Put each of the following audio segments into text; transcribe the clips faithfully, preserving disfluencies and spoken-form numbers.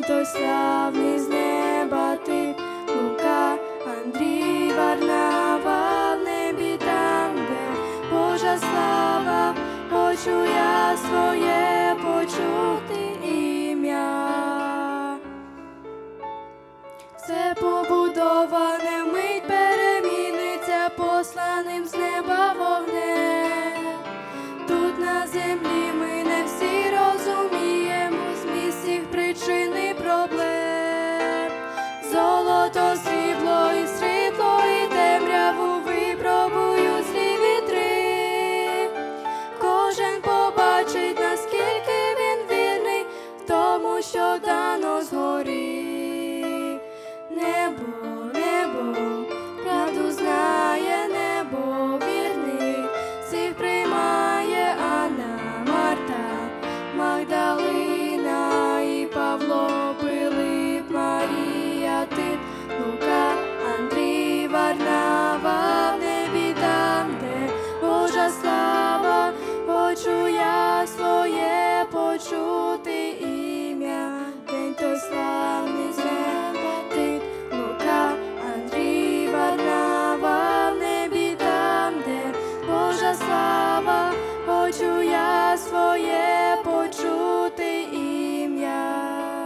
той славний з неба ти, Лука, Андрій, Варнава, в небі там, де Божа слава, хочу я своє почути ім'я. Все побудоване вмить переміниться посланим з неба вогнем. Тут на землі ми не всі розуміємо зміст всіх причин і проблем. Золото, срібло і світло, і темряву випробують злі вітри. Кожен побачить, наскільки він вірний в тому, що дано згорі. Небо, небо, правду знає, небо вірний, всіх приймає Анна, Марта, Магдалина і Павло, Пилип, Марія, Тит, Лука, Андрій, Варнава, в небі там, де Божа слава, хочу я своє почути ім'я. День той славний з неба ти, Лука, Андрій, Варнава, в небі там, де Божа слава, хочу я своє почути ім'я.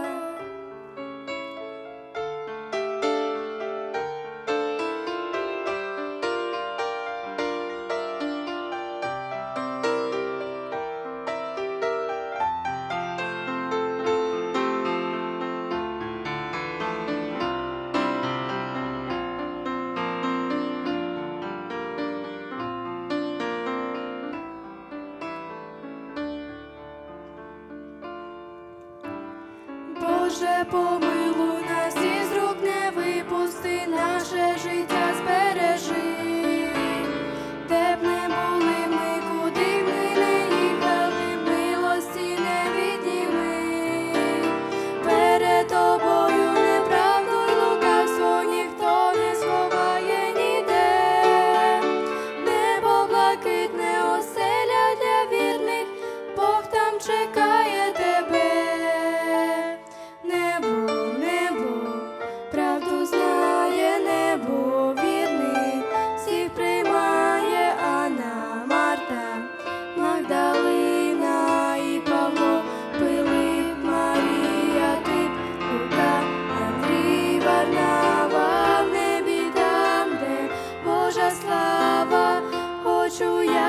Боже, помилуй нас, із рук не випусти, наше життя збережи. Де б не були ми, куди б ми не їхали, милості не відніми. Перед тобою неправду й лукавство ніхто не сховає ніде. Небо блакитне, оселя для вірних, Бог там чекає тебе. Небо, небо, правду знає, небо вірний, всіх приймає Анна, Марта, Магдалина і Павло, Пилип, Марія, Тит, Лука, Андрій, Варнава, в небі там, де Божа слава, хочу я